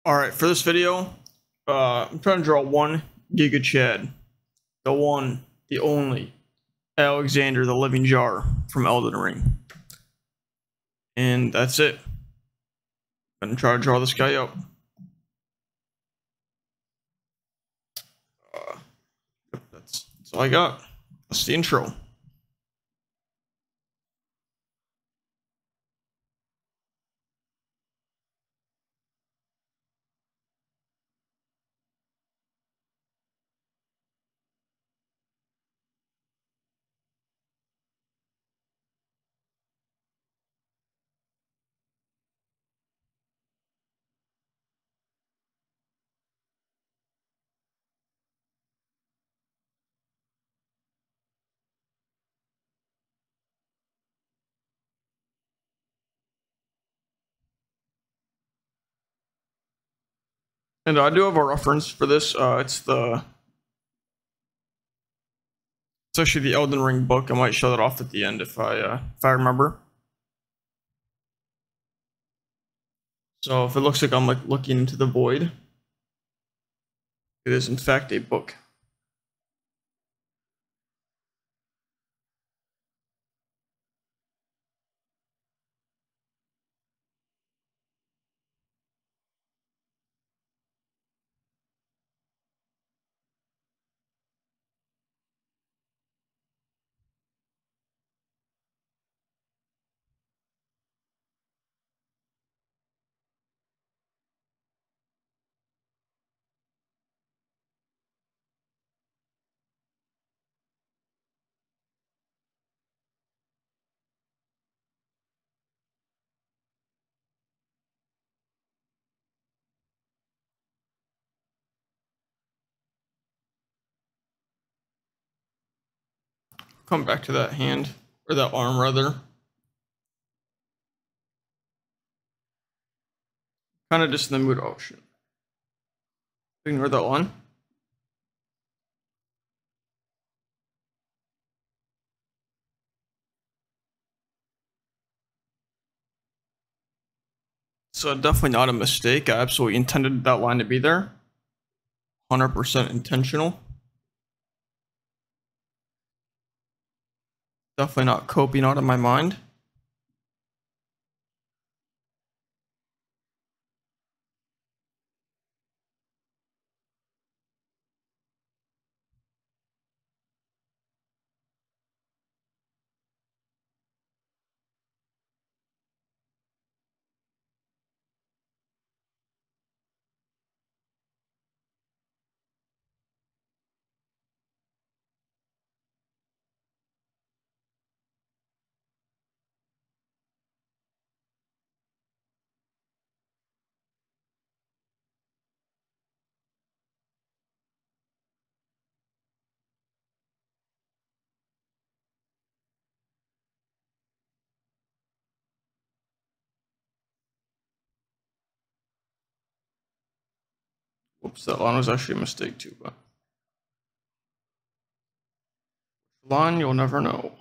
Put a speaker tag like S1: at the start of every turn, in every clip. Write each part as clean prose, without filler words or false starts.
S1: Alright, for this video, I'm trying to draw one Giga Chad. The one, the only, Alexander the Living Jar from Elden Ring. And that's it. I'm gonna try to draw this guy up. That's all I got. That's the intro. And I do have a reference for this. It's actually the Elden Ring book. I might show that off at the end if I remember. So if it looks like I'm like looking into the void, it is in fact a book. Come back to that hand, or that arm rather. Kind of just in the mood. Oh shit. Ignore that one. So definitely not a mistake. I absolutely intended that line to be there. 100% intentional. Definitely not coping out of my mind. Whoops, that line was actually a mistake too, but line you'll never know.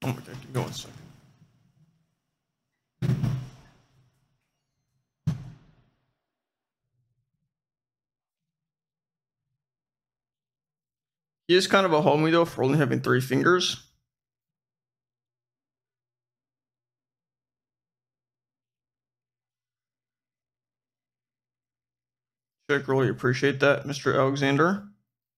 S1: Oh my god, give me 1 second. He is kind of a homie though for only having 3 fingers. Check, really appreciate that, Mr. Alexander.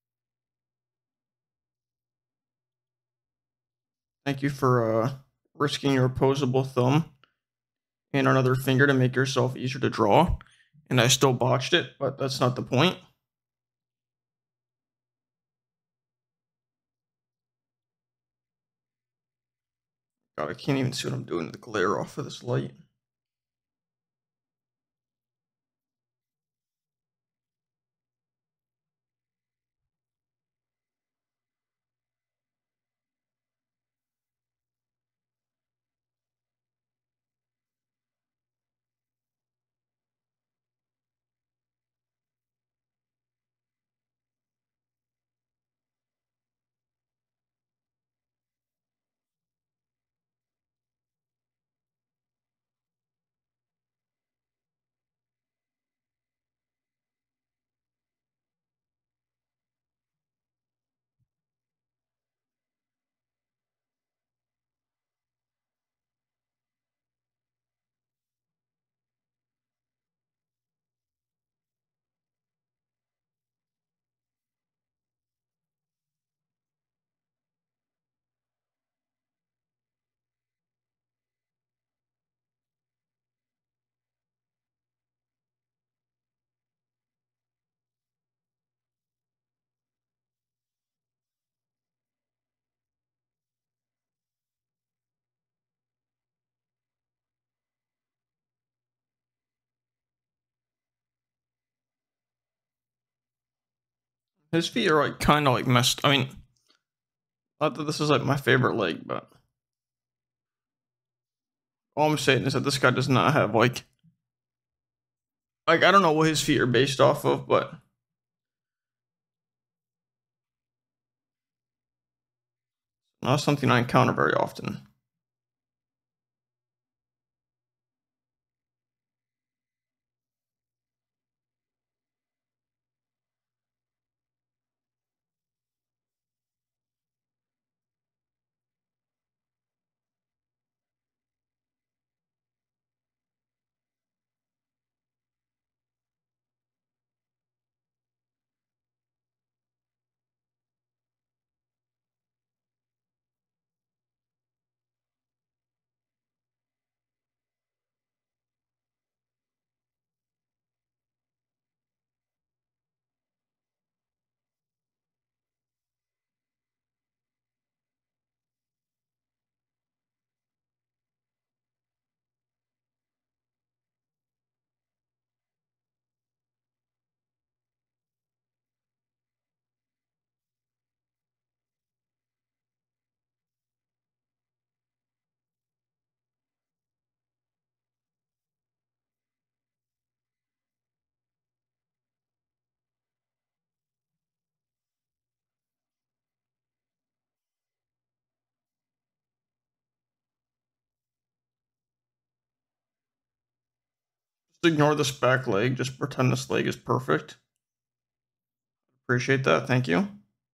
S1: Thank you for risking your opposable thumb and another finger to make yourself easier to draw. And I still botched it, but that's not the point. God, I can't even see what I'm doing with the glare off of this light. His feet are like kind of like messed. I mean, not that this is like my favorite leg, but all I'm saying is that this guy does not have like I don't know what his feet are based off of, but not something I encounter very often. Just ignore this back leg. Just pretend this leg is perfect. Appreciate that. Thank you.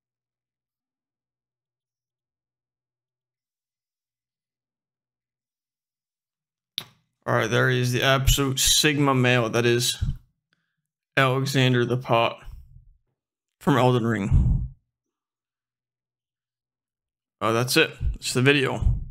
S1: All right, there he is, the absolute Sigma male. That is Alexander the Pot from Elden Ring. That's it. It's the video.